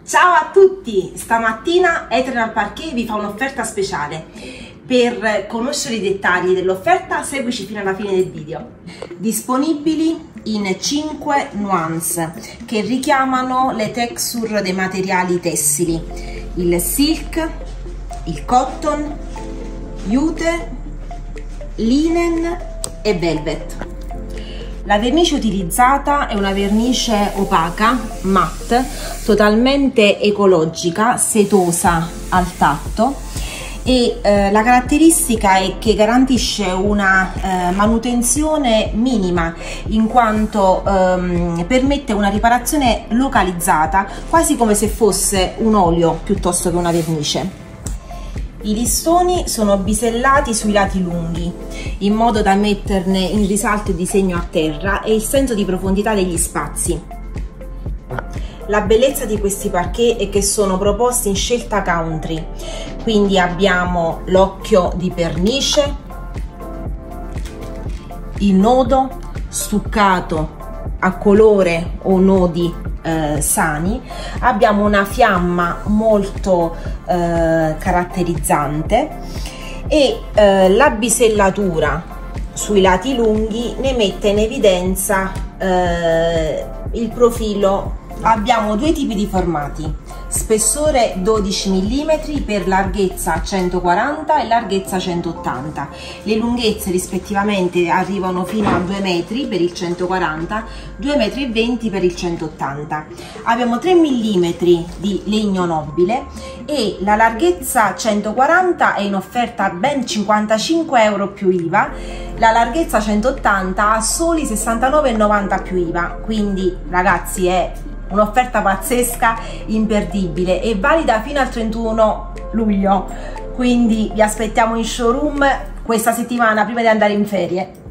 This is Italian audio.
Ciao a tutti! Stamattina Eternal Parquet vi fa un'offerta speciale. Per conoscere i dettagli dell'offerta seguici fino alla fine del video. Disponibili in 5 nuance che richiamano le texture dei materiali tessili: il silk, il cotton, jute, linen e velvet. La vernice utilizzata è una vernice opaca, matte, totalmente ecologica, setosa al tatto e la caratteristica è che garantisce una manutenzione minima, in quanto permette una riparazione localizzata, quasi come se fosse un olio piuttosto che una vernice. I listoni sono bisellati sui lati lunghi, in modo da metterne in risalto il disegno a terra e il senso di profondità degli spazi. La bellezza di questi parquet è che sono proposti in scelta country, quindi abbiamo l'occhio di pernice, il nodo stuccato a colore o nodi sani, abbiamo una fiamma molto caratterizzante e la bisellatura sui lati lunghi ne mette in evidenza il profilo. Abbiamo due tipi di formati: spessore 12 mm per larghezza 140 e larghezza 180. Le lunghezze rispettivamente arrivano fino a 2 metri per il 140, 2,20 metri per il 180. Abbiamo 3 mm di legno nobile e la larghezza 140 è in offerta a ben 55 euro più IVA, la larghezza 180 a soli 69,90 più IVA. Quindi ragazzi, è un'offerta pazzesca, imperdibile e valida fino al 31 luglio, quindi vi aspettiamo in showroom questa settimana prima di andare in ferie.